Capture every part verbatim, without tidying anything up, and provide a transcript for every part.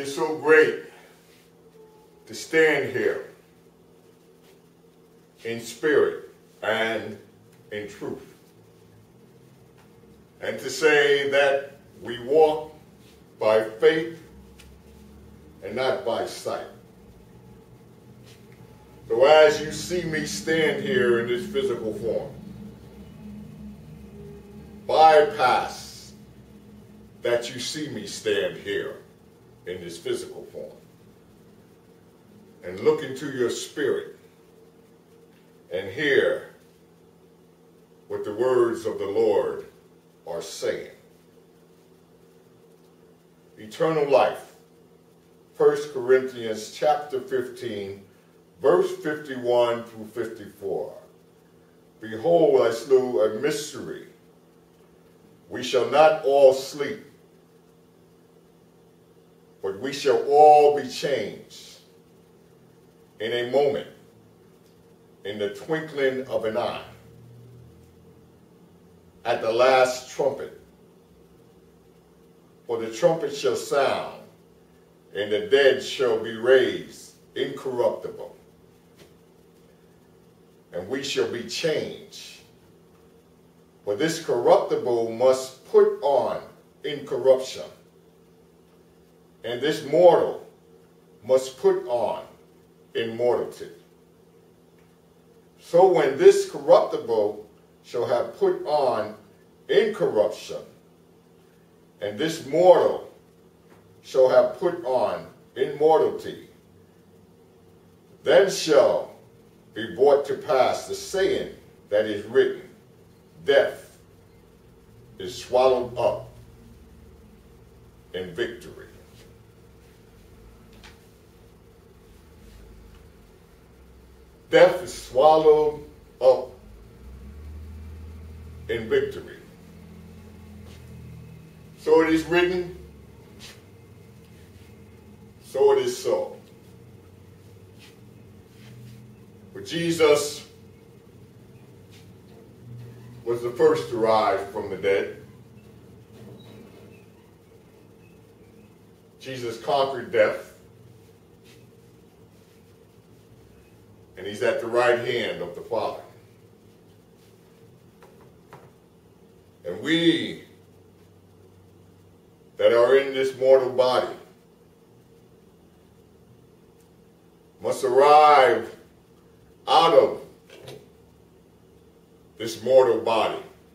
is so great to stand here in spirit and in truth, and to say that we walk by faith and not by sight. So as you see me stand here in this physical form, bypass that you see me stand here in this physical form, and look into your spirit and hear what the words of the Lord are saying. Eternal life, First Corinthians chapter fifteen, verse fifty-one through fifty-four. Behold, I slew a mystery. We shall not all sleep, but we shall all be changed in a moment, in the twinkling of an eye, at the last trumpet. For the trumpet shall sound, and the dead shall be raised incorruptible, and we shall be changed. For this corruptible must put on incorruption, and this mortal must put on immortality. So when this corruptible shall have put on incorruption, and this mortal shall have put on immortality, then shall be brought to pass the saying that is written, death is swallowed up in victory. Death is swallowed up in victory. So it is written, so it is so. For Jesus was the first to rise from the dead. Jesus conquered death, and he's at the right hand of the Father. And we that are in this mortal body must arrive out of this mortal body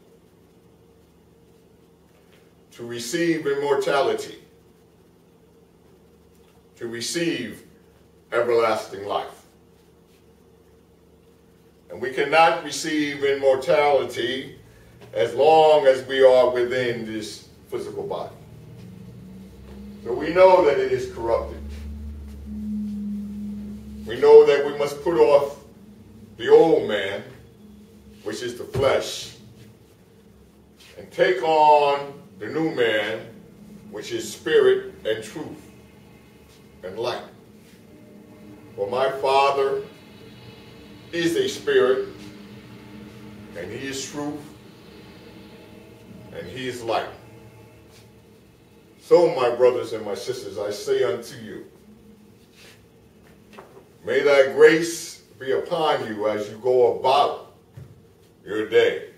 to receive immortality, to receive everlasting life. And we cannot receive immortality as long as we are within this physical body. So we know that it is corrupted. We know that we must put off the old man, which is the flesh, and take on the new man, which is spirit and truth and light. For my Father is a spirit, and he is truth, and he is light. So, my brothers and my sisters, I say unto you, may thy grace be upon you as you go about your day.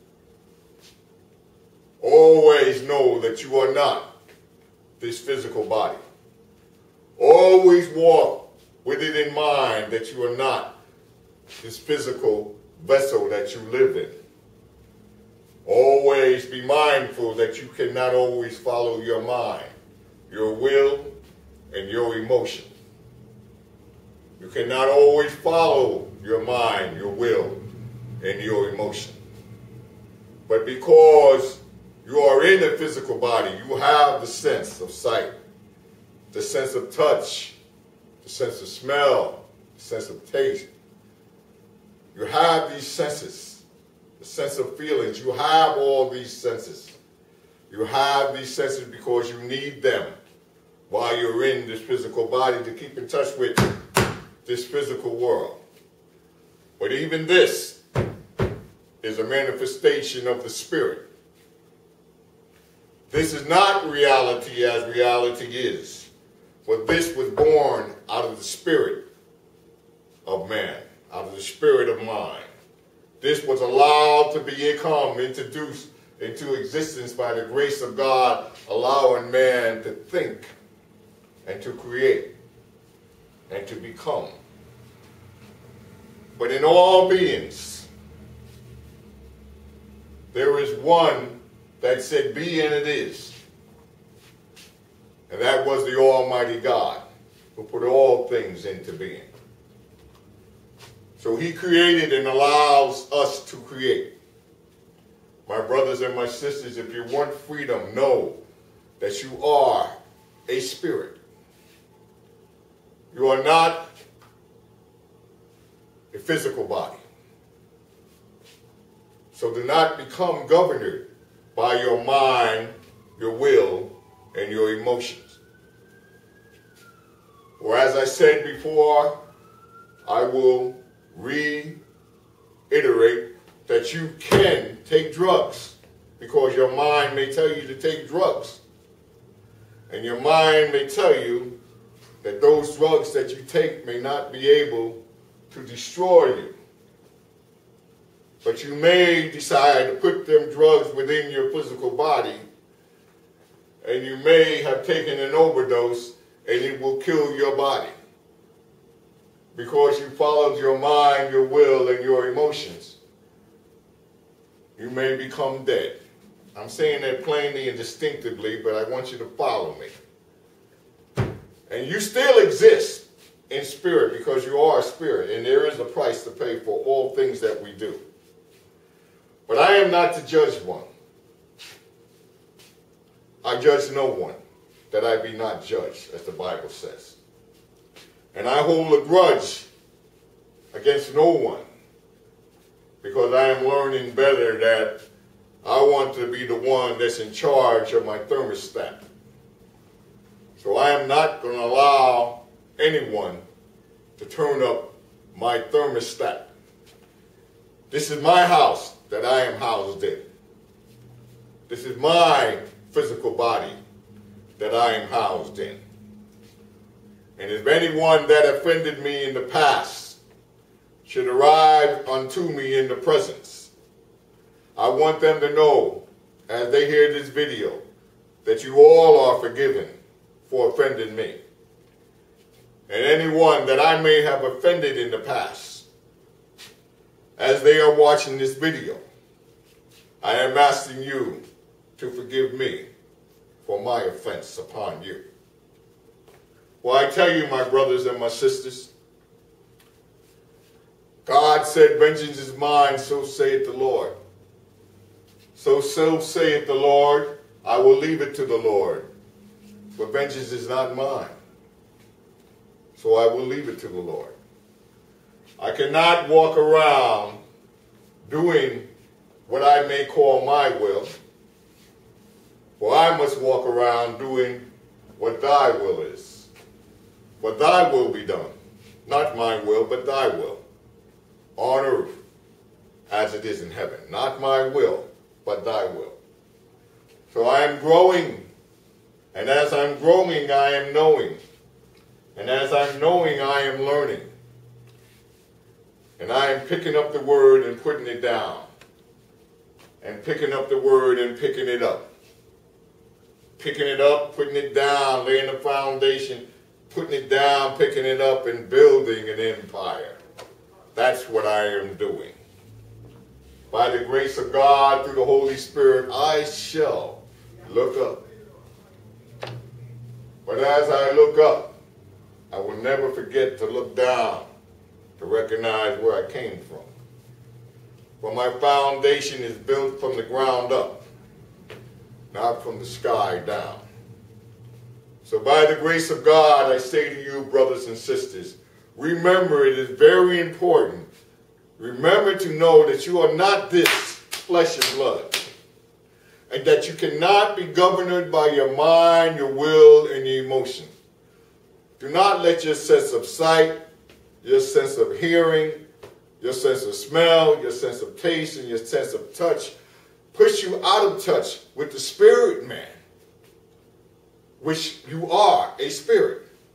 Always know that you are not this physical body. Always walk with it in mind that you are not this physical vessel that you live in. Always be mindful that you cannot always follow your mind, your will, and your emotion. You cannot always follow your mind, your will, and your emotion. But because you are in a physical body, you have the sense of sight, the sense of touch, the sense of smell, the sense of taste. You have these senses. The sense of feelings. You have all these senses. You have these senses because you need them while you're in this physical body to keep in touch with this physical world. But even this is a manifestation of the Spirit. This is not reality as reality is. For this was born out of the spirit of man, out of the spirit of mind. This was allowed to become introduced into existence by the grace of God, allowing man to think and to create and to become. But in all beings, there is one that said, be, and it is. And that was the Almighty God, who put all things into being. So he created and allows us to create. My brothers and my sisters, if you want freedom, know that you are a spirit. You are not a physical body. So do not become governed by your mind, your will, and your emotions. Or as I said before, I will reiterate that you can take drugs because your mind may tell you to take drugs. And your mind may tell you that those drugs that you take may not be able to destroy you. But you may decide to put them drugs within your physical body, and you may have taken an overdose and it will kill your body because you followed your mind, your will, and your emotions. You may become dead. I'm saying that plainly and distinctively, but I want you to follow me. And you still exist in spirit because you are a spirit, and there is a price to pay for all things that we do. But I am not to judge one. I judge no one, that I be not judged, as the Bible says. And I hold a grudge against no one, because I am learning better that I want to be the one that's in charge of my thermostat. So I am not going to allow anyone to turn up my thermostat. This is my house that I am housed in. This is my physical body that I am housed in. And if anyone that offended me in the past should arrive unto me in the presence, I want them to know, as they hear this video, that you all are forgiven for offending me. And anyone that I may have offended in the past, as they are watching this video, I am asking you to forgive me for my offense upon you. Well, I tell you, my brothers and my sisters, God said, vengeance is mine, so saith the Lord. So, so saith the Lord, I will leave it to the Lord. But vengeance is not mine. So I will leave it to the Lord. I cannot walk around doing what I may call my will, for I must walk around doing what thy will is. For thy will be done, not my will, but thy will, on earth as it is in heaven. Not my will, but thy will. So I am growing, and as I'm growing, I am knowing. And as I'm knowing, I am learning. And I am picking up the word and putting it down. And picking up the word and picking it up. Picking it up, putting it down, laying the foundation, putting it down, picking it up, and building an empire. That's what I am doing. By the grace of God, through the Holy Spirit, I shall look up. But as I look up, I will never forget to look down to recognize where I came from. For my foundation is built from the ground up, not from the sky down. So by the grace of God, I say to you, brothers and sisters, remember, it is very important. Remember to know that you are not this flesh and blood, and that you cannot be governed by your mind, your will, and your emotion. Do not let your sense of sight, your sense of hearing, your sense of smell, your sense of taste, and your sense of touch push you out of touch with the spirit man, which you are a spirit.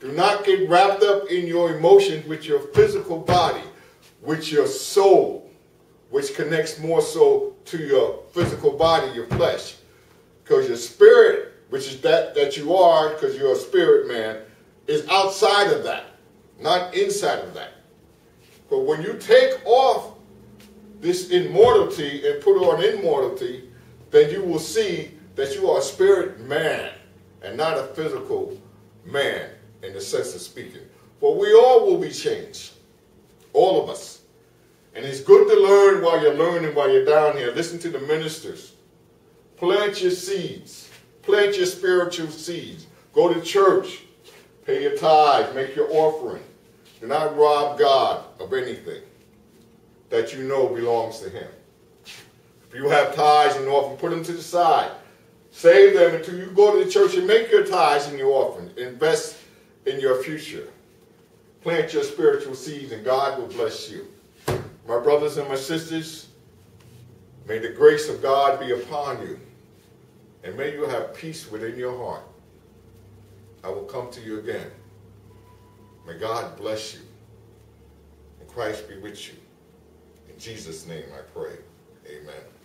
Do not get wrapped up in your emotions with your physical body, with your soul, which connects more so to your physical body, your flesh. Because your spirit, which is that that you are, because you're a spirit man, is outside of that, not inside of that. But when you take off this immortality and put on immortality, then you will see that you are a spirit man and not a physical man in the sense of speaking. For we all will be changed, all of us. And it's good to learn while you're learning, while you're down here. Listen to the ministers. Plant your seeds. Plant your spiritual seeds. Go to church. Pay your tithes. Make your offering. Do not rob God of anything that you know belongs to him. If you have tithes and offering, put them to the side. Save them until you go to the church and make your tithes and your offering. Invest in your future. Plant your spiritual seeds and God will bless you. My brothers and my sisters, may the grace of God be upon you. And may you have peace within your heart. I will come to you again. May God bless you. And Christ be with you. In Jesus' name I pray. Amen.